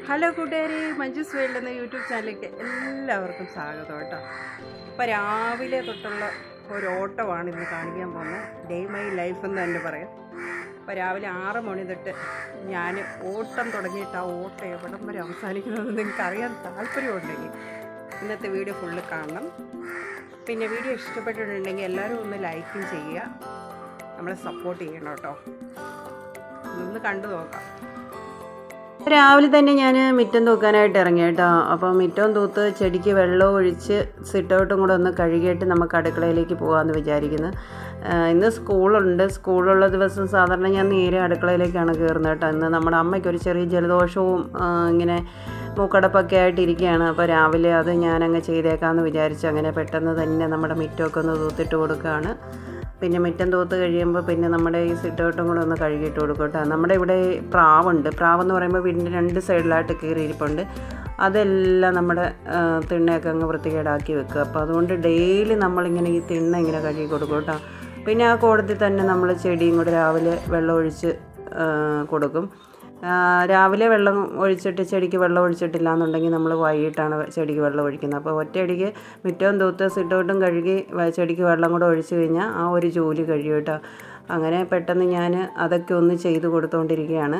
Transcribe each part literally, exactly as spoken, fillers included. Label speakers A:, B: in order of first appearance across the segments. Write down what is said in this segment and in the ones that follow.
A: Hello കൂട്ടുകാരി, Manju's world എന്ന YouTube ചാനലിലേക്ക് എല്ലാവർക്കും സ്വാഗതം കേട്ടോ. ഇപ്പോൾ രാവിലെ തൊട്ടുള്ള ഒരു ഓട്ടമാണ് ഇന്ന് കാണിക്കാൻ പോകുന്നത്. ഡേ മൈ ലൈഫ് എന്ന് തന്നെ പറയാം. അപ്പോൾ രാവിലെ ആറ് മണി തൊട്ട് ഞാൻ ഓട്ടം തുടങ്ങിയിട്ട് ആ ഓട്ടം എവിടം വരെ അവസാനിക്കണമെന്ന് നിങ്ങൾക്ക് അറിയാൻ താല്പര്യമുണ്ടെങ്കിൽ ഇന്നത്തെ വീഡിയോ ഫുള്ള് കാണണം. പിന്നെ വീഡിയോ ഇഷ്ടപ്പെട്ടിട്ടുണ്ടെങ്കിൽ എല്ലാവരും ഒന്ന് ലൈക്കും ചെയ്യുക, നമ്മളെ സപ്പോർട്ട് ചെയ്യണം കേട്ടോ. ഒന്ന് കണ്ടു നോക്കാം. രാവിലെ തന്നെ ഞാൻ മിറ്റം തൂക്കാനായിട്ട് ഇറങ്ങി കേട്ടോ. അപ്പോൾ മിറ്റം തൂത്ത് ചെടിക്ക് വെള്ളം ഒഴിച്ച് സിറ്റൗട്ടും കൂടെ ഒന്ന് കഴുകിയിട്ട് നമുക്ക് അടുക്കളയിലേക്ക് പോകാമെന്ന് വിചാരിക്കുന്നു. ഇന്ന് സ്കൂളുണ്ട്. സ്കൂളുള്ള ദിവസം സാധാരണ ഞാൻ നേരെ അടുക്കളയിലേക്കാണ് കയറുന്നത് കേട്ടോ. ഇന്ന് നമ്മുടെ അമ്മയ്ക്കൊരു ചെറിയ ജലദോഷവും ഇങ്ങനെ മൂക്കടപ്പൊക്കെ ആയിട്ട് ഇരിക്കുകയാണ്. അപ്പോൾ രാവിലെ അത് ഞാനങ്ങ് ചെയ്തേക്കാമെന്ന് വിചാരിച്ച് അങ്ങനെ പെട്ടെന്ന് തന്നെ നമ്മുടെ മിറ്റമൊക്കെ ഒന്ന് തൂത്തിട്ട് കൊടുക്കുകയാണ്. പിന്നെ മിറ്റം തൂത്ത് കഴിയുമ്പോൾ പിന്നെ നമ്മുടെ ഈ സിറ്റൗട്ടും കൂടെ ഒന്ന് കഴുകിയിട്ട് കൊടുക്കും കേട്ടോ. നമ്മുടെ ഇവിടെ പ്രാവുണ്ട്. പ്രാവെന്ന് പറയുമ്പോൾ വീടിൻ്റെ രണ്ട് സൈഡിലായിട്ട് കയറിയിരിപ്പുണ്ട്. അതെല്ലാം നമ്മുടെ തിണ്ണയൊക്കെ അങ്ങ് വൃത്തികേടാക്കി വെക്കുക. അപ്പോൾ അതുകൊണ്ട് ഡെയിലി നമ്മളിങ്ങനെ ഈ തിണ്ണ ഇങ്ങനെ കഴുകി കൊടുക്കും കേട്ടോ. പിന്നെ ആ കൂടത്തിൽ തന്നെ നമ്മൾ ചെടിയും കൂടെ രാവിലെ വെള്ളം ഒഴിച്ച് കൊടുക്കും. രാവിലെ വെള്ളം ഒഴിച്ചിട്ട് ചെടിക്ക് വെള്ളം ഒഴിച്ചിട്ടില്ല എന്നുണ്ടെങ്കിൽ നമ്മൾ വൈകിട്ടാണ് ചെടിക്ക് വെള്ളം ഒഴിക്കുന്നത്. അപ്പോൾ ഒറ്റയടിക്ക് മിറ്റവും തൂത്ത് സിറ്റൗട്ടും കഴുകി ചെടിക്ക് വെള്ളം കൂടെ ഒഴിച്ച് കഴിഞ്ഞാൽ ആ ഒരു ജോലി കഴിയും കേട്ടോ. അങ്ങനെ പെട്ടെന്ന് ഞാൻ അതൊക്കെ ഒന്ന് ചെയ്ത് കൊടുത്തുകൊണ്ടിരിക്കുകയാണ്.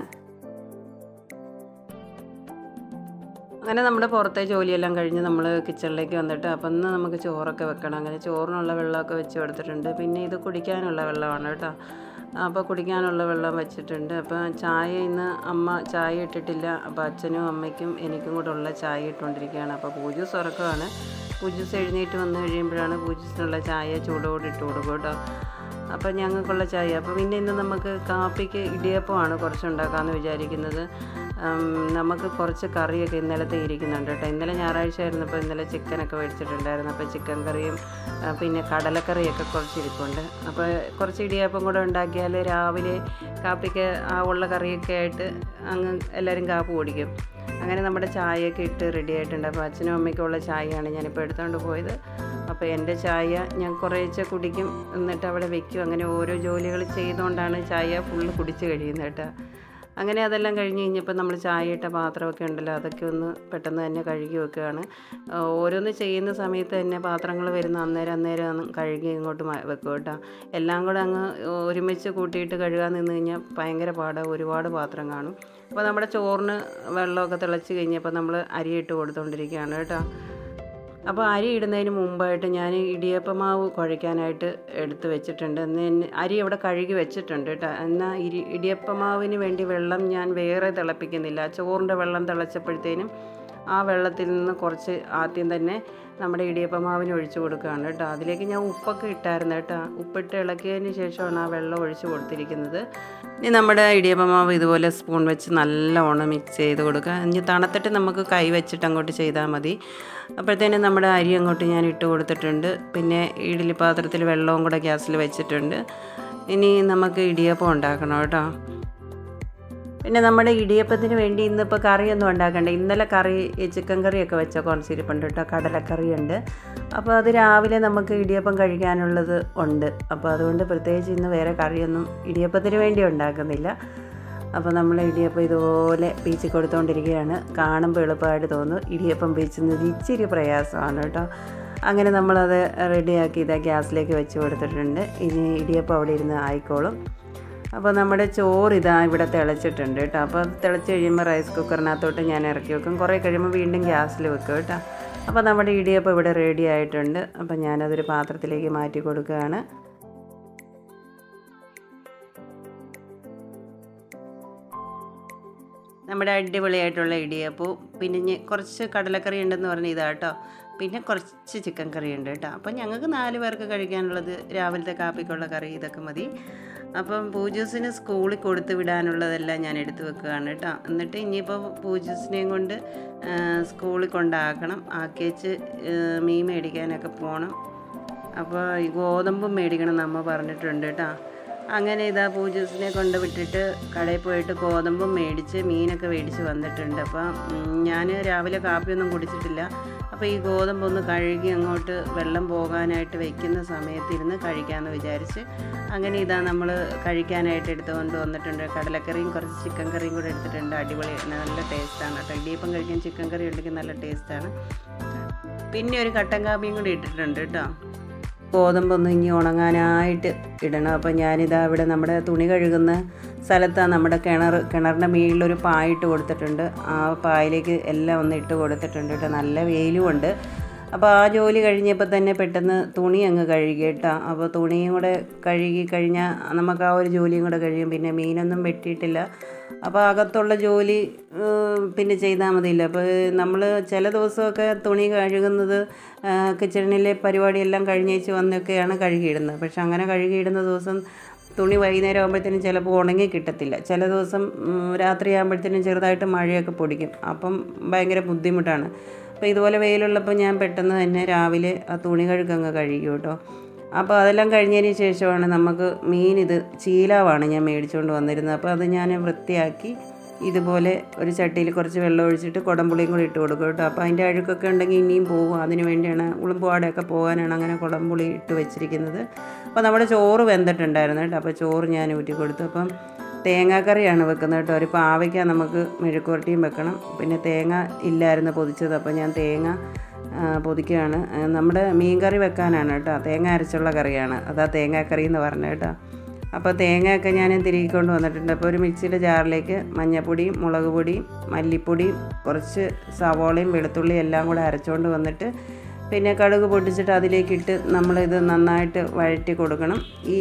A: അങ്ങനെ നമ്മുടെ പുറത്തെ ജോലിയെല്ലാം കഴിഞ്ഞ് നമ്മൾ കിച്ചണിലേക്ക് വന്നിട്ട് അപ്പം ഇന്ന് നമുക്ക് ചോറൊക്കെ വെക്കണം. അങ്ങനെ ചോറിനുള്ള വെള്ളമൊക്കെ വെച്ച് കൊടുത്തിട്ടുണ്ട്. പിന്നെ ഇത് കുടിക്കാനുള്ള വെള്ളമാണ് കേട്ടോ. അപ്പോൾ കുടിക്കാനുള്ള വെള്ളം വെച്ചിട്ടുണ്ട്. അപ്പോൾ ചായ ഇന്ന് അമ്മ ചായ ഇട്ടിട്ടില്ല. അപ്പോൾ അച്ഛനും അമ്മയ്ക്കും എനിക്കും കൂടെ ഉള്ള ചായ ഇട്ടുകൊണ്ടിരിക്കുകയാണ്. അപ്പോൾ പൂജൂസ് ഉറക്കമാണ്. പൂജൂസ് എഴുന്നേറ്റ് വന്നു കഴിയുമ്പോഴാണ് പൂജൂസിനുള്ള ചായ ചൂടോടെ ഇട്ട് കൊടുക്കും കേട്ടോ. അപ്പോൾ ഞങ്ങൾക്കുള്ള ചായ. അപ്പോൾ പിന്നെ ഇന്ന് നമുക്ക് കാപ്പിക്ക് ഇടിയപ്പമാണ് കുറച്ചുണ്ടാക്കാമെന്ന് വിചാരിക്കുന്നത്. നമുക്ക് കുറച്ച് കറിയൊക്കെ ഇന്നലത്തെ ഇരിക്കുന്നുണ്ട് കേട്ടോ. ഇന്നലെ ഞായറാഴ്ച ആയിരുന്നപ്പോൾ ഇന്നലെ ചിക്കനൊക്കെ മേടിച്ചിട്ടുണ്ടായിരുന്നു. അപ്പോൾ ചിക്കൻ കറിയും പിന്നെ കടലക്കറിയൊക്കെ കുറച്ച് ഇരിപ്പുണ്ട്. അപ്പോൾ കുറച്ച് ഇടിയപ്പം കൂടെ ഉണ്ടാക്കിയാൽ രാവിലെ കാപ്പിക്ക് ആ ഉള്ള കറിയൊക്കെ ആയിട്ട് അങ്ങ് എല്ലാവരും കാപ്പ് കുടിക്കും. അങ്ങനെ നമ്മുടെ ചായയൊക്കെ ഇട്ട് റെഡി ആയിട്ടുണ്ട്. അപ്പോൾ അച്ഛനും അമ്മയ്ക്കും ഉള്ള ചായയാണ് ഞാനിപ്പോൾ എടുത്തുകൊണ്ട് പോയത്. അപ്പോൾ എൻ്റെ ചായ ഞാൻ കുറേശ്ശെ കുടിക്കും, എന്നിട്ട് അവിടെ വെക്കും. അങ്ങനെ ഓരോ ജോലികൾ ചെയ്തുകൊണ്ടാണ് ചായ ഫുള്ള് കുടിച്ച് കഴിയുന്നത് കേട്ടോ. അങ്ങനെ അതെല്ലാം കഴിഞ്ഞ് കഴിഞ്ഞപ്പോൾ നമ്മൾ ചായ ഇട്ട പാത്രമൊക്കെ ഉണ്ടല്ലോ, അതൊക്കെ ഒന്ന് പെട്ടെന്ന് തന്നെ കഴുകി വെക്കുകയാണ്. ഓരോന്ന് ചെയ്യുന്ന സമയത്ത് തന്നെ പാത്രങ്ങൾ വരുന്ന അന്നേരം അന്നേരം കഴുകി ഇങ്ങോട്ട് വെക്കും കേട്ടോ. എല്ലാം കൂടെ അങ്ങ് ഒരുമിച്ച് കൂട്ടിയിട്ട് കഴുകാൻ നിന്ന് കഴിഞ്ഞാൽ ഭയങ്കര പാടാണ്, ഒരുപാട് പാത്രം കാണും. അപ്പോൾ നമ്മുടെ ചോറിന് വെള്ളമൊക്കെ തിളച്ച് കഴിഞ്ഞപ്പോൾ നമ്മൾ അരിയിട്ട് കൊടുത്തുകൊണ്ടിരിക്കുകയാണ് കേട്ടോ. അപ്പോൾ അരി ഇടുന്നതിന് മുമ്പായിട്ട് ഞാൻ ഇടിയപ്പമാവ് കുഴയ്ക്കാനായിട്ട് എടുത്ത് വെച്ചിട്ടുണ്ട്. എന്ന് അരി അവിടെ കഴുകി വെച്ചിട്ടുണ്ട് കേട്ടോ. എന്നാൽ ഇരി ഇടിയപ്പമാവിന് വേണ്ടി വെള്ളം ഞാൻ വേറെ തിളപ്പിക്കുന്നില്ല. ചോറിൻ്റെ വെള്ളം തിളച്ചപ്പോഴത്തേനും ആ വെള്ളത്തിൽ നിന്ന് കുറച്ച് ആദ്യം തന്നെ നമ്മുടെ ഇടിയപ്പമാവിന് ഒഴിച്ച് കൊടുക്കുകയാണ് കേട്ടോ. അതിലേക്ക് ഞാൻ ഉപ്പൊക്കെ ഇട്ടായിരുന്നു കേട്ടോ. ഉപ്പിട്ട് ഇളക്കിയതിന് ശേഷമാണ് ആ വെള്ളം ഒഴിച്ച് കൊടുത്തിരിക്കുന്നത്. ഇനി നമ്മുടെ ഇടിയപ്പമാവ് ഇതുപോലെ സ്പൂൺ വെച്ച് നല്ലവണ്ണം മിക്സ് ചെയ്ത് കൊടുക്കുക. ഇനി തണുത്തിട്ട് നമുക്ക് കൈ വെച്ചിട്ട് അങ്ങോട്ട് ചെയ്താൽ മതി. അപ്പോഴത്തേനും നമ്മുടെ അരി അങ്ങോട്ട് ഞാൻ ഇട്ട് കൊടുത്തിട്ടുണ്ട്. പിന്നെ ഇഡ്ഡലി പാത്രത്തിൽ വെള്ളവും കൂടെ ഗ്യാസിൽ വെച്ചിട്ടുണ്ട്. ഇനി നമുക്ക് ഇടിയപ്പം ഉണ്ടാക്കണം കേട്ടോ. പിന്നെ നമ്മുടെ ഇടിയപ്പത്തിന് വേണ്ടി ഇന്നിപ്പോൾ കറിയൊന്നും ഉണ്ടാക്കണ്ട. ഇന്നലെ കറി ചിക്കൻ കറിയൊക്കെ വെച്ച കുറച്ചിരിപ്പുണ്ട് കേട്ടോ. കടലക്കറിയുണ്ട്. അപ്പോൾ അത് രാവിലെ നമുക്ക് ഇടിയപ്പം കഴിക്കാനുള്ളത് ഉണ്ട്. അപ്പോൾ അതുകൊണ്ട് പ്രത്യേകിച്ച് ഇന്ന് വേറെ കറിയൊന്നും ഇടിയപ്പത്തിന് വേണ്ടി ഉണ്ടാക്കുന്നില്ല. അപ്പോൾ നമ്മൾ ഇടിയപ്പം ഇതുപോലെ പീച്ചി കൊടുത്തുകൊണ്ടിരിക്കുകയാണ്. കാണുമ്പോൾ എളുപ്പമായിട്ട് തോന്നും. ഇടിയപ്പം പീച്ചുന്നത് ഇച്ചിരി പ്രയാസമാണ് കേട്ടോ. അങ്ങനെ നമ്മളത് റെഡിയാക്കി ഇതാ ഗ്യാസിലേക്ക് വെച്ച് കൊടുത്തിട്ടുണ്ട്. ഇനി ഇടിയപ്പം അവിടെ ഇരുന്ന് ആയിക്കോളും. അപ്പോൾ നമ്മുടെ ചോറ് ഇതാ ഇവിടെ തിളച്ചിട്ടുണ്ട് കേട്ടോ. അപ്പോൾ അത് തിളച്ച് കഴിയുമ്പോൾ റൈസ് കുക്കറിനകത്തോട്ട് ഞാൻ ഇറക്കി വെക്കും. കുറേ കഴിയുമ്പോൾ വീണ്ടും ഗ്യാസിൽ വെക്കും കേട്ടോ. അപ്പോൾ നമ്മുടെ ഇടിയപ്പം ഇവിടെ റെഡി ആയിട്ടുണ്ട്. അപ്പോൾ ഞാനതൊരു പാത്രത്തിലേക്ക് മാറ്റി കൊടുക്കുകയാണ്. നമ്മുടെ അടിപൊളിയായിട്ടുള്ള ഇടിയപ്പവും പിന്നെ കുറച്ച് കടലക്കറി ഉണ്ടെന്ന് പറഞ്ഞ് ഇതാ കേട്ടോ. പിന്നെ കുറച്ച് ചിക്കൻ കറി ഉണ്ട് കേട്ടോ. അപ്പം ഞങ്ങൾക്ക് നാല് പേർക്ക് കഴിക്കാനുള്ളത് രാവിലത്തെ കാപ്പിക്കുള്ള കറി ഇതൊക്കെ മതി. അപ്പം പൂജൂസിന് സ്കൂളിൽ കൊടുത്ത് വിടാനുള്ളതെല്ലാം ഞാൻ എടുത്ത് വെക്കുകയാണ് കേട്ടോ. എന്നിട്ട് ഇനിയിപ്പോൾ പൂജൂസിനെയും കൊണ്ട് സ്കൂളിൽ കൊണ്ടാക്കണം. ആക്കിയേച്ച് മീൻ മേടിക്കാനൊക്കെ പോകണം. അപ്പോൾ ഈ ഗോതമ്പും മേടിക്കണം നമ്മ പറഞ്ഞിട്ടുണ്ട് കേട്ടോ. അങ്ങനെ ഇതാ പൂജൂസിനെ കൊണ്ട് വിട്ടിട്ട് കടയിൽ പോയിട്ട് ഗോതമ്പും മേടിച്ച് മീനൊക്കെ മേടിച്ച് വന്നിട്ടുണ്ട്. അപ്പം ഞാൻ രാവിലെ കാപ്പിയൊന്നും കുടിച്ചിട്ടില്ല. അപ്പോൾ ഈ ഗോതമ്പൊന്ന് കഴുകി അങ്ങോട്ട് വെള്ളം പോകാനായിട്ട് വയ്ക്കുന്ന സമയത്തിരുന്ന് കഴിക്കാമെന്ന് വിചാരിച്ച് അങ്ങനെ ഇതാ നമ്മൾ കഴിക്കാനായിട്ട് എടുത്തുകൊണ്ട് വന്നിട്ടുണ്ട്. കടലക്കറിയും കുറച്ച് ചിക്കൻ കറിയും കൂടെ എടുത്തിട്ടുണ്ട്. അടിപൊളി നല്ല ടേസ്റ്റാണ് കേട്ടോ. ഇടിയപ്പം കഴിക്കാൻ ചിക്കൻ കറി ഉണ്ടെങ്കിൽ നല്ല ടേസ്റ്റാണ്. പിന്നെ ഒരു കട്ടൻ കാപ്പിയും കൂടി ഇട്ടിട്ടുണ്ട് കേട്ടോ. ഗോതമ്പൊന്ന് ഇനി ഉണങ്ങാനായിട്ട് ഇടണം. അപ്പോൾ ഞാനിതാ ഇവിടെ നമ്മുടെ തുണി കഴുകുന്ന സ്ഥലത്താണ് നമ്മുടെ കിണർ കിണറിൻ്റെ മുകളിലൊരു പായിട്ട് കൊടുത്തിട്ടുണ്ട്. ആ പായിലേക്ക് എല്ലാം ഒന്ന് ഇട്ട് കൊടുത്തിട്ടുണ്ട് കേട്ടോ. നല്ല വെയിലുമുണ്ട്. അപ്പോൾ ആ ജോലി കഴിഞ്ഞപ്പോൾ തന്നെ പെട്ടെന്ന് തുണി അങ്ങ് കഴുകി കേട്ടോ. അപ്പോൾ തുണിയും കൂടെ കഴുകി കഴിഞ്ഞാൽ നമുക്ക് ആ ഒരു ജോലിയും കൂടെ കഴിയും. പിന്നെ മീനൊന്നും വെട്ടിയിട്ടില്ല. അപ്പോൾ അകത്തുള്ള ജോലി പിന്നെ ചെയ്താൽ മതിയില്ല. അപ്പോൾ നമ്മൾ ചില ദിവസമൊക്കെ തുണി കഴുകുന്നത് കിച്ചണിലെ പരിപാടിയെല്ലാം കഴിഞ്ഞേച്ച് വന്നൊക്കെയാണ് കഴുകിയിടുന്നത്. പക്ഷെ അങ്ങനെ കഴുകിയിടുന്ന ദിവസം തുണി വൈകുന്നേരം ആകുമ്പോഴത്തേനും ചിലപ്പോൾ ഉണങ്ങി കിട്ടത്തില്ല. ചില ദിവസം രാത്രി ആകുമ്പോഴത്തേനും ചെറുതായിട്ട് മഴയൊക്കെ പൊടിക്കും. അപ്പം ഭയങ്കര ബുദ്ധിമുട്ടാണ്. അപ്പോൾ ഇതുപോലെ വെയിലുള്ളപ്പോൾ ഞാൻ പെട്ടെന്ന് തന്നെ രാവിലെ ആ തുണി കഴുകങ്ങ് കഴുകും കേട്ടോ. അപ്പോൾ അതെല്ലാം കഴിഞ്ഞതിന് ശേഷമാണ് നമുക്ക് മീൻ, ഇത് ചീലാവാണ് ഞാൻ മേടിച്ചുകൊണ്ട് വന്നിരുന്നത്. അപ്പോൾ അത് ഞാൻ വൃത്തിയാക്കി ഇതുപോലെ ഒരു ചട്ടിയിൽ കുറച്ച് വെള്ളം ഒഴിച്ചിട്ട് കുടംപുളിയും കൂടി ഇട്ട് കൊടുക്കും കേട്ടോ. അപ്പോൾ അതിൻ്റെ അഴുക്കൊക്കെ ഉണ്ടെങ്കിൽ ഇനിയും പോകും. അതിന് വേണ്ടിയാണ് ഉളുമ്പുവാടയൊക്കെ പോകാനാണ് അങ്ങനെ കുടംപുളി ഇട്ട് വെച്ചിരിക്കുന്നത്. അപ്പോൾ നമ്മുടെ ചോറ് വെന്തിട്ടുണ്ടായിരുന്നു കേട്ടോ. അപ്പോൾ ചോറ് ഞാൻ ഊറ്റി കൊടുത്തു. അപ്പം തേങ്ങാക്കറിയാണ് വെക്കുന്നത് കേട്ടോ. ഒരു പാവയ്ക്ക നമുക്ക് മെഴുക്കുവരട്ടിയും വെക്കണം. പിന്നെ തേങ്ങ ഇല്ലായിരുന്നു പൊതിച്ചത്. അപ്പോൾ ഞാൻ തേങ്ങ പൊതിക്കുകയാണ്. നമ്മുടെ മീൻ കറി വെക്കാനാണ് കേട്ടോ. തേങ്ങ അരച്ചുള്ള കറിയാണ്. അതാ തേങ്ങാക്കറി എന്ന് പറഞ്ഞത് കേട്ടോ. അപ്പോൾ തേങ്ങയൊക്കെ ഞാൻ തിരികൊണ്ട് വന്നിട്ടുണ്ട്. അപ്പോൾ ഒരു മിക്സിയുടെ ജാറിലേക്ക് മഞ്ഞൾപ്പൊടിയും മുളക് പൊടിയും മല്ലിപ്പൊടിയും കുറച്ച് സവോളയും വെളുത്തുള്ളിയും എല്ലാം കൂടെ അരച്ചുകൊണ്ട് വന്നിട്ട് പിന്നെ കടുക് പൊട്ടിച്ചിട്ട് അതിലേക്കിട്ട് നമ്മളിത് നന്നായിട്ട് വഴറ്റി കൊടുക്കണം. ഈ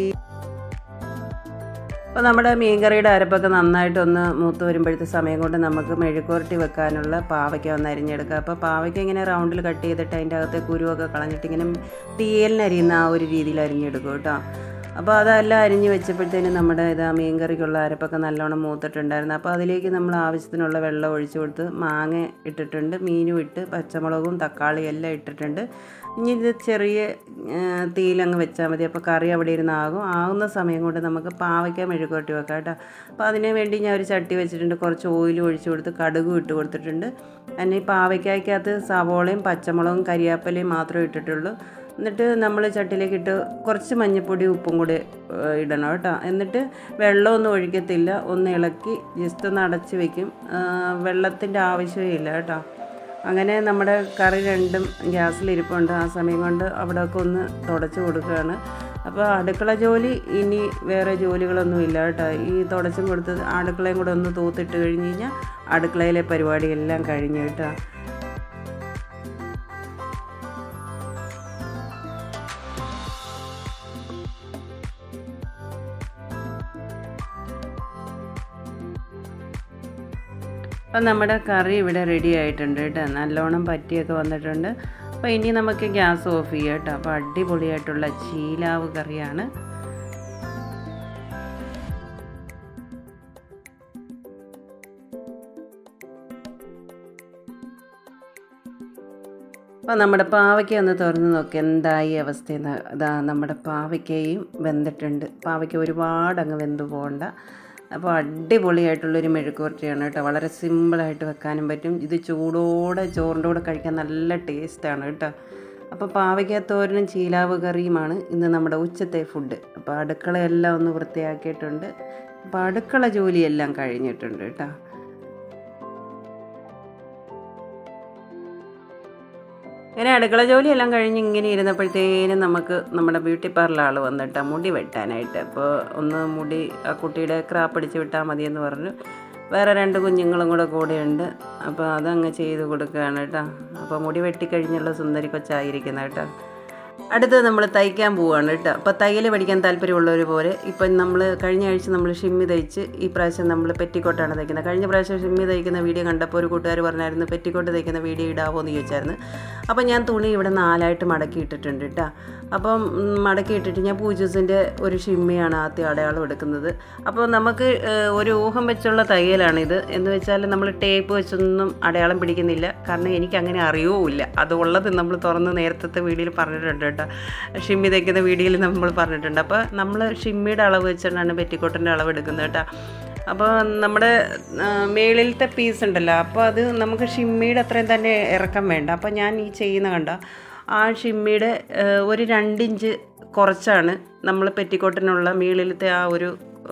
A: അപ്പോൾ നമ്മുടെ മീൻകറിയുടെ അരപ്പൊക്കെ നന്നായിട്ടൊന്ന് മൂത്ത് വരുമ്പോഴത്തെ സമയം കൊണ്ട് നമുക്ക് മെഴുക്കുവരട്ടി വെക്കാനുള്ള പാവയ്ക്ക ഒന്ന് അരിഞ്ഞെടുക്കുക. അപ്പോൾ പാവയ്ക്ക ഇങ്ങനെ റൗണ്ടിൽ കട്ട് ചെയ്തിട്ട് അതിൻ്റെ അകത്തെ കുരുവൊക്കെ കളഞ്ഞിട്ട് ഇങ്ങനെ തീയലിനരിയുന്ന ആ ഒരു രീതിയിൽ അരിഞ്ഞെടുക്കും കേട്ടോ. അപ്പോൾ അതെല്ലാം അരിഞ്ഞ് വെച്ചപ്പോഴത്തേനും നമ്മുടെ ഇതാ മീൻ കറിക്കുള്ള അരപ്പൊക്കെ നല്ലോണം മൂത്തിട്ടുണ്ടായിരുന്നു. അപ്പോൾ അതിലേക്ക് നമ്മൾ ആവശ്യത്തിനുള്ള വെള്ളം ഒഴിച്ചു കൊടുത്ത് മാങ്ങ ഇട്ടിട്ടുണ്ട്, മീനും ഇട്ട് പച്ചമുളകും തക്കാളിയും എല്ലാം ഇട്ടിട്ടുണ്ട്. ഇനി ഇത് ചെറിയ തീയിലങ്ങ് വെച്ചാൽ മതി. അപ്പോൾ കറി അവിടെ ഇരുന്ന് ആകും. ആകുന്ന സമയം കൊണ്ട് നമുക്ക് പാവയ്ക്ക മെഴുക്കുവരട്ടി വെക്കാം കേട്ടോ. അപ്പോൾ അതിന് വേണ്ടി ഞാൻ ഒരു ചട്ടി വെച്ചിട്ടുണ്ട്. കുറച്ച് ഓയിൽ ഒഴിച്ചു കൊടുത്ത് കടുകും ഇട്ട് കൊടുത്തിട്ടുണ്ട്. പിന്നെ ഈ പാവയ്ക്കകത്ത് സവോളയും പച്ചമുളകും കരിയാപ്പലയും മാത്രമേ ഇട്ടിട്ടുള്ളൂ. എന്നിട്ട് നമ്മൾ ചട്ടിയിലേക്ക് ഇട്ട് കുറച്ച് മഞ്ഞൾപ്പൊടി ഉപ്പും കൂടി ഇടണം കേട്ടോ. എന്നിട്ട് വെള്ളമൊന്നും ഒഴിക്കത്തില്ല. ഒന്ന് ഇളക്കി ജസ്റ്റ് ഒന്ന് അടച്ച് വയ്ക്കും. വെള്ളത്തിൻ്റെ ആവശ്യമേ ഇല്ല കേട്ടോ. അങ്ങനെ നമ്മുടെ കറി രണ്ടും ഗ്യാസിലിരിപ്പുണ്ട്. ആ സമയം കൊണ്ട് അവിടെയൊക്കെ ഒന്ന് തുടച്ച് കൊടുക്കുകയാണ്. അപ്പോൾ അടുക്കള ജോലി ഇനി വേറെ ജോലികളൊന്നും ഇല്ല കേട്ടോ. ഈ തുടച്ചും കൊടുത്ത് അടുക്കളയും കൂടെ ഒന്ന് തൂത്തിട്ട് കഴിഞ്ഞ് കഴിഞ്ഞാൽ അടുക്കളയിലെ പരിപാടിയെല്ലാം കഴിഞ്ഞ് കേട്ടോ. അപ്പം നമ്മുടെ കറി ഇവിടെ റെഡി ആയിട്ടുണ്ട് കേട്ടോ. നല്ലോണം പറ്റിയൊക്കെ വന്നിട്ടുണ്ട്. അപ്പോൾ ഇനി നമുക്ക് ഗ്യാസ് ഓഫ് ചെയ്യാം കേട്ടോ. അപ്പോൾ അടിപൊളിയായിട്ടുള്ള ചീലാവ് കറിയാണ്. അപ്പോൾ നമ്മുടെ പാവയ്ക്ക ഒന്ന് തുറന്ന് നോക്കി എന്തായി അവസ്ഥയെന്ന്. ഇതാ നമ്മുടെ പാവയ്ക്കയും വെന്തിട്ടുണ്ട്. പാവയ്ക്ക ഒരുപാട് അങ്ങ് വെന്ത് പോകണ്ട. അപ്പോൾ അടിപൊളിയായിട്ടുള്ളൊരു മെഴുക്കുവരട്ടിയാണ് കേട്ടോ. വളരെ സിമ്പിളായിട്ട് വെക്കാനും പറ്റും. ഇത് ചൂടോടെ ചോറിൻ്റെ കൂടെ കഴിക്കാൻ നല്ല ടേസ്റ്റാണ് കേട്ടോ. അപ്പോൾ പാവയ്ക്ക തോരനും ചീലാവ് കറിയുമാണ് ഇന്ന് നമ്മുടെ ഉച്ചത്തെ ഫുഡ്. അപ്പോൾ അടുക്കളയെല്ലാം ഒന്ന് വൃത്തിയാക്കിയിട്ടുണ്ട്. അപ്പോൾ അടുക്കള ജോലിയെല്ലാം കഴിഞ്ഞിട്ടുണ്ട് കേട്ടോ. ഇങ്ങനെ അടുക്കള ജോലിയെല്ലാം കഴിഞ്ഞ് ഇങ്ങനെ ഇരുന്നപ്പോഴത്തേനും നമുക്ക് നമ്മുടെ ബ്യൂട്ടി പാർലർ ആൾ വന്നിട്ട് മുടി വെട്ടാനായിട്ട്. അപ്പോൾ ഒന്ന് മുടി ആ കുട്ടിയുടെ ക്രാപ്പ് അടിച്ച് വിട്ടാൽ മതിയെന്ന് പറഞ്ഞു. വേറെ രണ്ട് കുഞ്ഞുങ്ങളും കൂടെ കൂടെയുണ്ട്. അപ്പോൾ അതങ്ങ് ചെയ്ത് കൊടുക്കുകയാണ് കേട്ടോ. അപ്പോൾ മുടി വെട്ടിക്കഴിഞ്ഞുള്ള സുന്ദരി കൊച്ചായിരിക്കുന്നത് കേട്ടോ. അടുത്തത് നമ്മൾ തയ്ക്കാൻ പോവുകയാണ് കേട്ടോ. അപ്പോൾ തയ്യൽ പഠിക്കാൻ താല്പര്യമുള്ളവർ പോലെ ഇപ്പം നമ്മൾ കഴിഞ്ഞ ആഴ്ച നമ്മൾ ഷിമ്മി തയ്ച്ച് ഈ പ്രാവശ്യം നമ്മൾ പെറ്റിക്കോട്ടാണ് തയ്ക്കുന്നത്. കഴിഞ്ഞ പ്രാവശ്യം ഷിമ്മി തയ്ക്കുന്ന വീഡിയോ കണ്ടപ്പോൾ ഒരു കൂട്ടുകാർ പറഞ്ഞായിരുന്നു പെറ്റിക്കോട്ട് തയ്ക്കുന്ന വീഡിയോ ഇടാവോ എന്ന് ചോദിച്ചായിരുന്നു. അപ്പോൾ ഞാൻ തുണി ഇവിടെ നാലായിട്ട് മടക്കി ഇട്ടിട്ടുണ്ട് കേട്ടോ. അപ്പം മടക്കി ഇട്ടിട്ട് ഞാൻ പൂജൂസിൻ്റെ ഒരു ഷിമ്മിയാണ് ആദ്യം അടയാളം എടുക്കുന്നത്. അപ്പോൾ നമുക്ക് ഒരു ഊഹം വെച്ചുള്ള തയ്യലാണിത്. എന്ന് വെച്ചാൽ നമ്മൾ ടേപ്പ് വെച്ചൊന്നും അടയാളം പിടിക്കുന്നില്ല. കാരണം എനിക്കങ്ങനെ അറിയുമില്ല. അതുള്ളത് നമ്മൾ തുറന്ന് നേരത്തെ വീഡിയോയിൽ പറഞ്ഞിട്ടുണ്ട് കേട്ടോ. ഷിമ്മി തയ്ക്കുന്ന വീഡിയോയിൽ നമ്മൾ പറഞ്ഞിട്ടുണ്ട്. അപ്പോൾ നമ്മൾ ഷിമ്മിയുടെ അളവ് വെച്ചിട്ടാണ് പെറ്റിക്കോട്ടിൻ്റെ അളവ് എടുക്കുന്നത് കേട്ടോ. അപ്പോൾ നമ്മുടെ മേളിലത്തെ പീസ് ഉണ്ടല്ലോ, അപ്പോൾ അത് നമുക്ക് ഷിമ്മിയുടെ അത്രയും തന്നെ ഇറക്കം വേണ്ട. അപ്പോൾ ഞാൻ ഈ ചെയ്യുന്ന കണ്ട ആ ഷിമ്മിയുടെ ഒരു രണ്ടിഞ്ച് കുറച്ചാണ് നമ്മൾ പെറ്റിക്കോട്ടിനുള്ള മേളിലത്തെ ആ ഒരു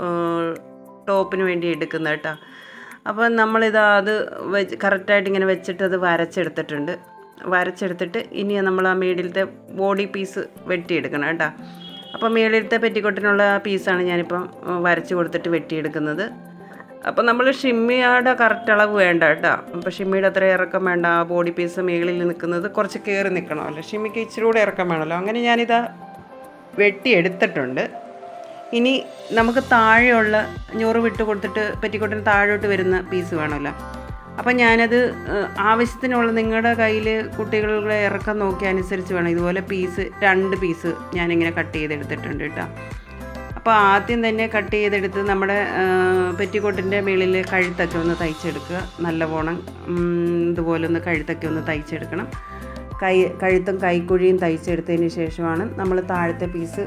A: ടോപ്പിന് വേണ്ടി എടുക്കുന്നത് കേട്ടോ. അപ്പോൾ നമ്മളിത് അത് വെച്ച് കറക്റ്റായിട്ട് ഇങ്ങനെ വെച്ചിട്ട് അത് വരച്ചെടുത്തിട്ടുണ്ട്. വരച്ചെടുത്തിട്ട് ഇനി നമ്മൾ ആ മേളിലത്തെ ബോഡി പീസ് വെട്ടിയെടുക്കണം കേട്ടോ. അപ്പോൾ മേളിലത്തെ പെറ്റിക്കോട്ടിനുള്ള പീസാണ് ഞാനിപ്പം വരച്ച് കൊടുത്തിട്ട് വെട്ടിയെടുക്കുന്നത്. അപ്പോൾ നമ്മൾ ഷിമ്മിയുടെ കറക്റ്റ് അളവ് വേണ്ട കേട്ടോ. അപ്പോൾ ഷിമ്മിയുടെ അത്ര ഇറക്കം വേണ്ട. ആ ബോഡി പീസ് മേളിൽ നിൽക്കുന്നത് കുറച്ച് കയറി നിൽക്കണമല്ലോ, ഷിമ്മിക്ക് ഇച്ചിരി കൂടെ ഇറക്കം വേണമല്ലോ. അങ്ങനെ ഞാനിതാ വെട്ടിയെടുത്തിട്ടുണ്ട്. ഇനി നമുക്ക് താഴെയുള്ള ഞൊറ് വിട്ട് കൊടുത്തിട്ട് പെറ്റിക്കോട്ടിന് താഴോട്ട് വരുന്ന പീസ് വേണമല്ലോ. അപ്പം ഞാനത് ആവശ്യത്തിനുള്ള നിങ്ങളുടെ കയ്യിൽ കുട്ടികളുടെ ഇറക്കം നോക്കി അനുസരിച്ച് വേണം. ഇതുപോലെ പീസ് രണ്ട് പീസ് ഞാനിങ്ങനെ കട്ട് ചെയ്തെടുത്തിട്ടുണ്ട് കേട്ടോ. അപ്പോൾ ആദ്യം തന്നെ കട്ട് ചെയ്തെടുത്ത് നമ്മുടെ പെറ്റിക്കോട്ടിൻ്റെ മുകളിൽ കഴുത്തൊക്കെ ഒന്ന് തയ്ച്ചെടുക്കുക. നല്ലവണ്ണം ഇതുപോലെ ഒന്ന് കഴുത്തൊക്കെ ഒന്ന് തയ്ച്ചെടുക്കണം. കൈ കഴുത്തും കൈക്കുഴിയും തയ്ച്ചെടുത്തതിന് ശേഷമാണ് നമ്മൾ താഴത്തെ പീസ്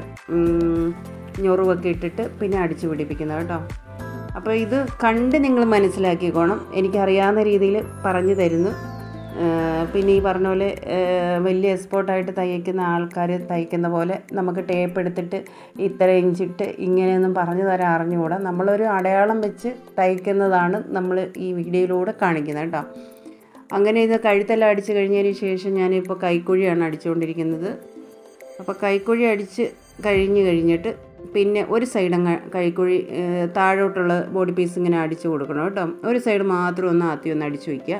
A: ഞൊറുവൊക്കെ ഇട്ടിട്ട് പിന്നെ അടിച്ചു പിടിപ്പിക്കുന്നത് കേട്ടോ. അപ്പോൾ ഇത് കണ്ട് നിങ്ങൾ മനസ്സിലാക്കിക്കോണം. എനിക്കറിയാവുന്ന രീതിയിൽ പറഞ്ഞു തരുന്നു. പിന്നെ ഈ പറഞ്ഞ പോലെ വലിയ എക്സ്പോർട്ടായിട്ട് തയ്ക്കുന്ന ആൾക്കാർ തയ്ക്കുന്ന പോലെ നമുക്ക് ടേപ്പ് എടുത്തിട്ട് ഇത്ര ഇഞ്ചിട്ട് ഇങ്ങനെയൊന്നും പറഞ്ഞു തരാൻ അറിഞ്ഞുകൂടാ. നമ്മളൊരു അടയാളം വെച്ച് തയ്ക്കുന്നതാണ് നമ്മൾ ഈ വീഡിയോയിലൂടെ കാണിക്കുന്നത് കേട്ടോ. അങ്ങനെ ഇത് കഴുത്തെല്ലാം അടിച്ച് കഴിഞ്ഞതിന് ശേഷം ഞാനിപ്പോൾ കൈക്കുഴിയാണ് അടിച്ചുകൊണ്ടിരിക്കുന്നത്. അപ്പോൾ കൈക്കുഴി അടിച്ച് കഴിഞ്ഞ് കഴിഞ്ഞിട്ട് പിന്നെ ഒരു സൈഡ് കൈക്കുഴി താഴോട്ടുള്ള ബോഡി പീസ് ഇങ്ങനെ അടിച്ച് കൊടുക്കണം കേട്ടോ. ഒരു സൈഡ് മാത്രം ഒന്ന് ആദ്യം ഒന്ന് അടിച്ചു വയ്ക്കുക.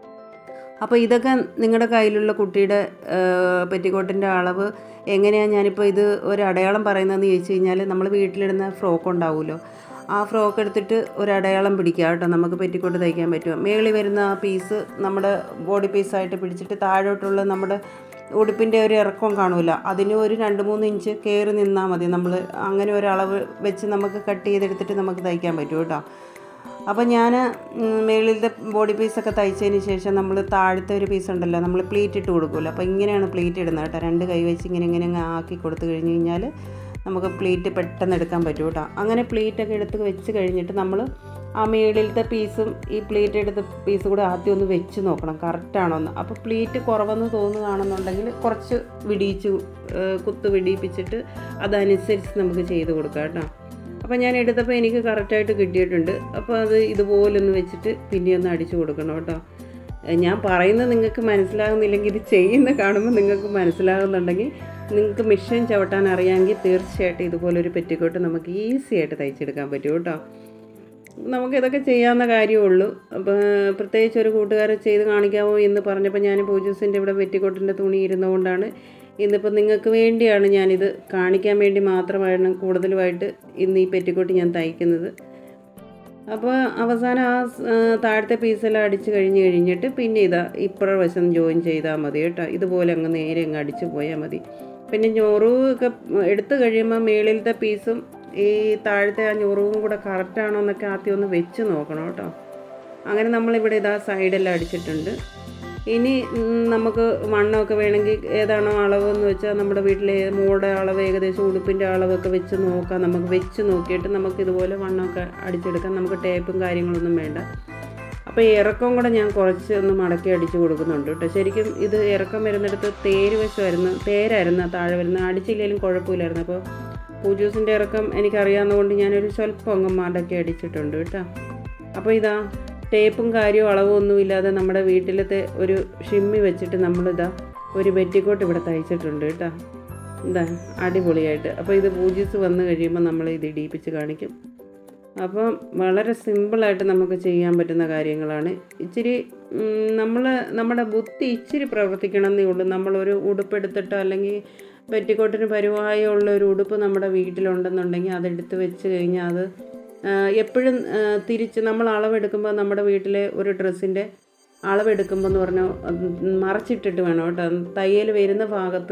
A: അപ്പോൾ ഇതൊക്കെ നിങ്ങളുടെ കയ്യിലുള്ള കുട്ടിയുടെ പെറ്റിക്കോട്ടിൻ്റെ അളവ് എങ്ങനെയാണ് ഞാനിപ്പോൾ ഇത് ഒരു അടയാളം പറയുന്നതെന്ന് ചോദിച്ചു കഴിഞ്ഞാൽ, നമ്മൾ വീട്ടിലിടുന്ന ഫ്രോക്ക് ഉണ്ടാവുമല്ലോ, ആ ഫ്രോക്ക് എടുത്തിട്ട് ഒരു അടയാളം പിടിക്കുക കേട്ടോ. നമുക്ക് പെറ്റിക്കോട്ട് തയ്ക്കാൻ പറ്റും. മേളിൽ വരുന്ന ആ പീസ് നമ്മുടെ ബോഡി പീസായിട്ട് പിടിച്ചിട്ട് താഴോട്ടുള്ള നമ്മുടെ ഉടുപ്പിൻ്റെ ഒരു ഇറക്കം കാണൂല, അതിന് ഒരു രണ്ട് മൂന്ന് ഇഞ്ച് കയറി നിന്നാൽ മതി. നമ്മൾ അങ്ങനെ ഒരളവ് വെച്ച് നമുക്ക് കട്ട് ചെയ്തെടുത്തിട്ട് നമുക്ക് തയ്ക്കാൻ പറ്റും കേട്ടോ. അപ്പോൾ ഞാൻ മേളിലത്തെ ബോഡി പീസൊക്കെ തയ്ച്ചതിന് ശേഷം നമ്മൾ താഴത്തെ ഒരു പീസ് ഉണ്ടല്ലോ, നമ്മൾ പ്ലീറ്റ് ഇട്ട് കൊടുക്കുമല്ലോ. അപ്പോൾ ഇങ്ങനെയാണ് പ്ലീറ്റ് ഇടുന്നത് കേട്ടോ. രണ്ട് കൈ വെച്ച് ഇങ്ങനെ ഇങ്ങനെ ആക്കി കൊടുത്തു കഴിഞ്ഞ് കഴിഞ്ഞാൽ നമുക്ക് പ്ലീറ്റ് പെട്ടെന്ന് എടുക്കാൻ പറ്റും കേട്ടോ. അങ്ങനെ പ്ലീറ്റൊക്കെ എടുത്ത് വെച്ച് കഴിഞ്ഞിട്ട് നമ്മൾ ആ മേളിലത്തെ പീസും ഈ പ്ലീറ്റ് എടുത്ത പീസും കൂടെ ആദ്യം ഒന്ന് വെച്ച് നോക്കണം കറക്റ്റാണോ എന്ന്. അപ്പോൾ പ്ലീറ്റ് കുറവെന്ന് തോന്നുകയാണെന്നുണ്ടെങ്കിൽ കുറച്ച് വിടിയിച്ച് കുത്ത് വിടിയിപ്പിച്ചിട്ട് അതനുസരിച്ച് നമുക്ക് ചെയ്ത് കൊടുക്കാം കേട്ടോ. അപ്പോൾ ഞാൻ എടുത്തപ്പോൾ എനിക്ക് കറക്റ്റായിട്ട് കിട്ടിയിട്ടുണ്ട്. അപ്പോൾ അത് ഇതുപോലൊന്ന് വെച്ചിട്ട് പിന്നെ ഒന്ന് അടിച്ചു കൊടുക്കണം കേട്ടോ. ഞാൻ പറയുന്നത് നിങ്ങൾക്ക് മനസ്സിലാകുന്നില്ലെങ്കിൽ ഇത് ചെയ്യുന്ന കാണുമ്പോൾ നിങ്ങൾക്ക് മനസ്സിലാകുന്നുണ്ടെങ്കിൽ, നിങ്ങൾക്ക് മെഷീൻ ചവിട്ടാൻ അറിയാമെങ്കിൽ തീർച്ചയായിട്ടും ഇതുപോലൊരു പെറ്റിക്കോട്ട് നമുക്ക് ഈസി ആയിട്ട് തയ്ച്ചെടുക്കാൻ പറ്റും കേട്ടോ. നമുക്കിതൊക്കെ ചെയ്യാവുന്ന കാര്യമുള്ളൂ. അപ്പോൾ പ്രത്യേകിച്ച് ഒരു കൂട്ടുകാരെ ചെയ്ത് കാണിക്കാമോ എന്ന് പറഞ്ഞപ്പോൾ ഞാൻ പൂജൂസിൻ്റെ ഇവിടെ പെറ്റിക്കോട്ടിൻ്റെ തുണി ഇരുന്നുകൊണ്ടാണ് ഇന്നിപ്പോൾ നിങ്ങൾക്ക് വേണ്ടിയാണ് ഞാനിത് കാണിക്കാൻ വേണ്ടി മാത്രമാണ് കൂടുതലുമായിട്ട് ഇന്ന് ഈ പെറ്റിക്കോട്ട് ഞാൻ തയ്ക്കുന്നത്. അപ്പോൾ അവസാനം ആ താഴത്തെ പീസെല്ലാം അടിച്ച് കഴിഞ്ഞ് കഴിഞ്ഞിട്ട് പിന്നെ ഇതാ ഇപ്പുറ വശം ജോയിൻ ചെയ്താൽ മതി കേട്ടോ. ഇതുപോലെ അങ്ങ് നേരെ അങ്ങ് അടിച്ച് പോയാൽ മതി. പിന്നെ ഞൊറുവൊക്കെ എടുത്ത് കഴിയുമ്പോൾ മേളിലത്തെ പീസും ഈ താഴത്തെ ആ ഞൊറുവും കൂടെ കറക്റ്റാണോ എന്നൊക്കെ ആദ്യം ഒന്ന് വെച്ച് നോക്കണം കേട്ടോ. അങ്ങനെ നമ്മളിവിടെ ഇതാ സൈഡെല്ലാം അടിച്ചിട്ടുണ്ട്. ഇനി നമുക്ക് വണ്ണമൊക്കെ വേണമെങ്കിൽ ഏതാണോ അളവെന്ന് വെച്ചാൽ നമ്മുടെ വീട്ടിലെ മോളുടെ അളവ് ഏകദേശം ഉടുപ്പിൻ്റെ അളവൊക്കെ വെച്ച് നോക്കാം. നമുക്ക് വെച്ച് നോക്കിയിട്ട് നമുക്ക് ഇതുപോലെ വണ്ണമൊക്കെ അടിച്ചെടുക്കാം. നമുക്ക് ടേപ്പും കാര്യങ്ങളൊന്നും വേണ്ട. അപ്പോൾ ഇറക്കം കൂടെ ഞാൻ കുറച്ച് ഒന്ന് മടക്കി അടിച്ച് കൊടുക്കുന്നുണ്ട് കേട്ടോ. ശരിക്കും ഇത് ഇറക്കം വരുന്നിടത്ത് തേര് വശമായിരുന്നു തേരായിരുന്നു താഴെ വരുന്നത്. അടിച്ചില്ലെങ്കിലും കുഴപ്പമില്ലായിരുന്നു. അപ്പോൾ പൂജൂസിൻ്റെ ഇറക്കം എനിക്കറിയാവുന്നതുകൊണ്ട് ഞാനൊരു സ്വല്പം അങ്ങ് മടക്കി അടിച്ചിട്ടുണ്ട് കേട്ടോ. അപ്പോൾ ഇതാ ടേപ്പും കാര്യവും അളവും ഒന്നുമില്ലാതെ നമ്മുടെ വീട്ടിലത്തെ ഒരു ഷിമ്മി വെച്ചിട്ട് നമ്മളിതാ ഒരു പെറ്റിക്കോട്ട് ഇവിടെ തയ്ച്ചിട്ടുണ്ട് കേട്ടോ. എന്താ അടിപൊളിയായിട്ട്. അപ്പോൾ ഇത് പൂജീസ് വന്നു കഴിയുമ്പോൾ നമ്മൾ ഇത് ഇടിയിപ്പിച്ച് കാണിക്കും. അപ്പം വളരെ സിമ്പിളായിട്ട് നമുക്ക് ചെയ്യാൻ പറ്റുന്ന കാര്യങ്ങളാണ്. ഇച്ചിരി നമ്മൾ നമ്മുടെ ബുദ്ധി ഇച്ചിരി പ്രവർത്തിക്കണം എന്നേ ഉള്ളൂ. നമ്മളൊരു ഉടുപ്പെടുത്തിട്ടോ അല്ലെങ്കിൽ പെറ്റിക്കോട്ടിന് പരുവായുള്ള ഒരു ഉടുപ്പ് നമ്മുടെ വീട്ടിലുണ്ടെന്നുണ്ടെങ്കിൽ അതെടുത്ത് വെച്ച് കഴിഞ്ഞാൽ അത് എപ്പോഴും തിരിച്ച് നമ്മൾ അളവെടുക്കുമ്പോൾ നമ്മുടെ വീട്ടിലെ ഒരു ഡ്രസ്സിൻ്റെ അളവെടുക്കുമ്പോൾ എന്ന് പറഞ്ഞാൽ മറച്ചിട്ടിട്ട് വേണം കേട്ടോ. തയ്യൽ വരുന്ന ഭാഗത്ത്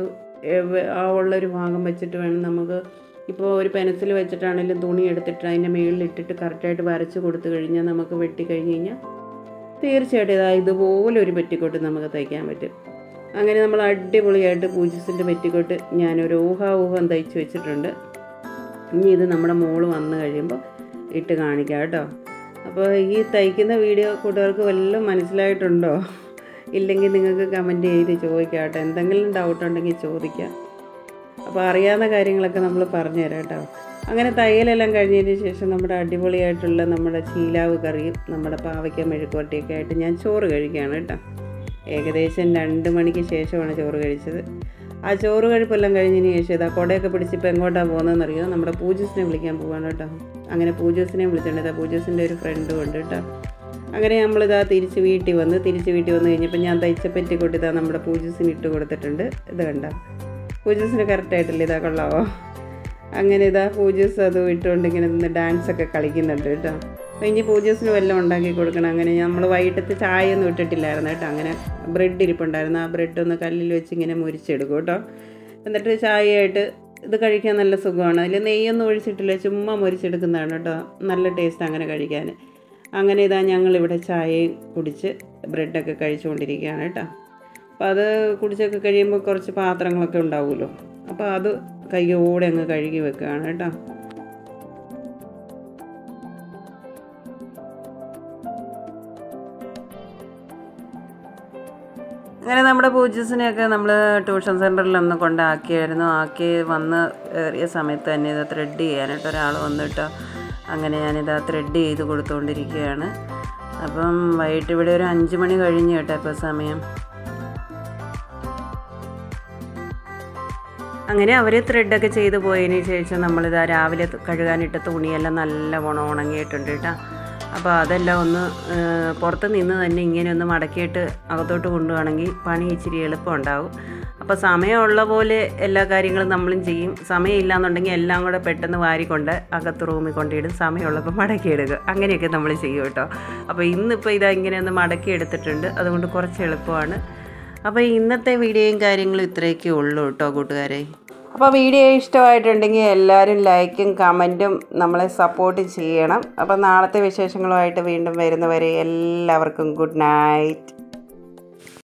A: ആ ഉള്ളൊരു ഭാഗം വെച്ചിട്ട് വേണം നമുക്ക്. ഇപ്പോൾ ഒരു പെൻസിൽ വെച്ചിട്ടാണെങ്കിലും തുണി എടുത്തിട്ട് അതിൻ്റെ മുകളിലിട്ടിട്ട് കറക്റ്റായിട്ട് വരച്ച് കൊടുത്തു കഴിഞ്ഞാൽ നമുക്ക് വെട്ടി കഴിഞ്ഞ് കഴിഞ്ഞാൽ തീർച്ചയായിട്ടും ഇതാ ഇതുപോലെ ഒരു പെറ്റിക്കോട്ട് നമുക്ക് തയ്ക്കാൻ പറ്റും. അങ്ങനെ നമ്മൾ അടിപൊളിയായിട്ട് പൂജീസിൻ്റെ പെറ്റിക്കോട്ട് ഞാനൊരു ഊഹാ ഊഹം തയ്ച്ച് വെച്ചിട്ടുണ്ട്. ഇനി ഇത് നമ്മുടെ മോള് വന്നു കഴിയുമ്പോൾ ഇട്ട് കാണിക്കാം കേട്ടോ. അപ്പോൾ ഈ തയ്ക്കുന്ന വീഡിയോ കൂട്ടുകാർക്ക് വല്ലതും മനസ്സിലായിട്ടുണ്ടോ? ഇല്ലെങ്കിൽ നിങ്ങൾക്ക് കമൻറ്റ് ചെയ്ത് ചോദിക്കാം കേട്ടോ. എന്തെങ്കിലും ഡൗട്ട് ഉണ്ടെങ്കിൽ ചോദിക്കാം. അപ്പോൾ അറിയാവുന്ന കാര്യങ്ങളൊക്കെ നമ്മൾ പറഞ്ഞു തരാം കേട്ടോ. അങ്ങനെ തയ്യലെല്ലാം കഴിഞ്ഞതിന് ശേഷം നമ്മുടെ അടിപൊളിയായിട്ടുള്ള നമ്മുടെ ചീലാവ് കറിയും നമ്മുടെ പാവയ്ക്ക മെഴുക്കുവരട്ടിയൊക്കെ ആയിട്ട് ഞാൻ ചോറ് കഴിക്കുകയാണ് കേട്ടോ. ഏകദേശം രണ്ട് മണിക്ക് ശേഷമാണ് ചോറ് കഴിച്ചത്. ആ ചോറ് കഴിപ്പെല്ലാം കഴിഞ്ഞതിന് ശേഷം ഇതാ കുടയൊക്കെ പിടിച്ചിപ്പോൾ എങ്ങോട്ടാണ് പോകുന്നതെന്നറിയോ? നമ്മുടെ പൂജൂസിനെ വിളിക്കാൻ പോവാണ് കേട്ടോ. അങ്ങനെ പൂജൂസിനെ വിളിച്ചിട്ടുണ്ട്. ഇതാ പൂജൂസിൻ്റെ ഒരു ഫ്രണ്ടും ഉണ്ട് കേട്ടോ. അങ്ങനെ നമ്മളിതാ തിരിച്ച് വീട്ടിൽ വന്ന് തിരിച്ച് വീട്ടിൽ വന്ന് കഴിഞ്ഞപ്പോൾ ഞാൻ തയ്ച്ച പെറ്റിക്കൊട്ട് ഇതാ നമ്മുടെ പൂജൂസിന് ഇട്ട് കൊടുത്തിട്ടുണ്ട്. ഇത് കണ്ടോ, പൂജൂസിന് കറക്റ്റായിട്ടില്ല, ഇതാ കൊള്ളാവോ? അങ്ങനെ ഇതാ പൂജൂസ് അത് ഇട്ടുകൊണ്ട് ഇങ്ങനെ നിന്ന് ഡാൻസൊക്കെ കളിക്കുന്നുണ്ട് കേട്ടോ. അപ്പോൾ ഇനി പൂജൂസിന് വല്ലതും ഉണ്ടാക്കി കൊടുക്കണം. അങ്ങനെ നമ്മൾ വൈകിട്ടത്തെ ചായ ഒന്നും ഇട്ടിട്ടില്ലായിരുന്നു കേട്ടോ. അങ്ങനെ ബ്രെഡ് ഇരിപ്പുണ്ടായിരുന്നു. ആ ബ്രെഡ് ഒന്ന് കല്ലിൽ വെച്ച് ഇങ്ങനെ മുരിച്ചെടുക്കും കേട്ടോ. എന്നിട്ട് ചായയായിട്ട് ഇത് കഴിക്കാൻ നല്ല സുഖമാണ്. അതിൽ നെയ്യൊന്നും ഒഴിച്ചിട്ടില്ല, ചുമ്മാ മുരിച്ചെടുക്കുന്നതാണ് കേട്ടോ. നല്ല ടേസ്റ്റ് അങ്ങനെ കഴിക്കാൻ. അങ്ങനെ ഇതാ ഞങ്ങളിവിടെ ചായയും കുടിച്ച് ബ്രെഡൊക്കെ കഴിച്ചുകൊണ്ടിരിക്കുകയാണ് കേട്ടോ. അപ്പോൾ അത് കുടിച്ചൊക്കെ കഴിയുമ്പോൾ കുറച്ച് പാത്രങ്ങളൊക്കെ ഉണ്ടാവുമല്ലോ. അപ്പോൾ അത് കൈയോടെ അങ്ങ് കഴുകി വെക്കുകയാണ് കേട്ടോ. അങ്ങനെ നമ്മുടെ പൂജസിനെയൊക്കെ നമ്മൾ ട്യൂഷൻ സെൻറ്ററിലൊന്ന് കൊണ്ടാക്കിയായിരുന്നു. ആക്കി വന്ന് കയറിയ സമയത്ത് തന്നെ ഇത് ത്രെഡ് ചെയ്യാനായിട്ട് ഒരാൾ വന്നിട്ടോ. അങ്ങനെ ഞാനിത് ത്രെഡ് ചെയ്ത് കൊടുത്തുകൊണ്ടിരിക്കുകയാണ്. അപ്പം വൈകിട്ട് ഇവിടെ ഒരു അഞ്ച് മണി കഴിഞ്ഞ് കേട്ടോ ഇപ്പോൾ സമയം. അങ്ങനെ അവർ ത്രെഡൊക്കെ ചെയ്ത് പോയതിന് ശേഷം നമ്മളിതാ രാവിലെ കഴുകാനിട്ട തുണിയെല്ലാം നല്ലവണ്ണം ഉണങ്ങിയിട്ടുണ്ട് കേട്ടോ. അപ്പോൾ അതെല്ലാം ഒന്ന് പുറത്ത് നിന്ന് തന്നെ ഇങ്ങനെ ഒന്ന് മടക്കിയിട്ട് അകത്തോട്ട് കൊണ്ടുപോകണമെങ്കിൽ പണി ഇച്ചിരി എളുപ്പം ഉണ്ടാവും. അപ്പോൾ സമയമുള്ള പോലെ എല്ലാ കാര്യങ്ങളും നമ്മളും ചെയ്യും. സമയമില്ല എന്നുണ്ടെങ്കിൽ എല്ലാം കൂടെ പെട്ടെന്ന് വാരിക്കൊണ്ട് അകത്ത് റൂമിൽ കൊണ്ടിടും. സമയമുള്ളപ്പോൾ മടക്കിയെടുക്കുക, അങ്ങനെയൊക്കെ നമ്മൾ ചെയ്യും കേട്ടോ. അപ്പോൾ ഇന്നിപ്പോൾ ഇതാ ഇങ്ങനെ ഒന്ന് മടക്കി എടുത്തിട്ടുണ്ട്. അതുകൊണ്ട് കുറച്ച് എളുപ്പമാണ്. അപ്പോൾ ഇന്നത്തെ വീഡിയോയും കാര്യങ്ങളും ഇത്രയൊക്കെ ഉള്ളൂ കേട്ടോ കൂട്ടുകാരെ. അപ്പോൾ വീഡിയോ ഇഷ്ടമായിട്ടുണ്ടെങ്കിൽ എല്ലാവരും ലൈക്കും കമൻറ്റും നമ്മളെ സപ്പോർട്ട് ചെയ്യണം. അപ്പോൾ നാളത്തെ വിശേഷങ്ങളുമായിട്ട് വീണ്ടും വരുന്നവരെ എല്ലാവർക്കും ഗുഡ് നൈറ്റ്.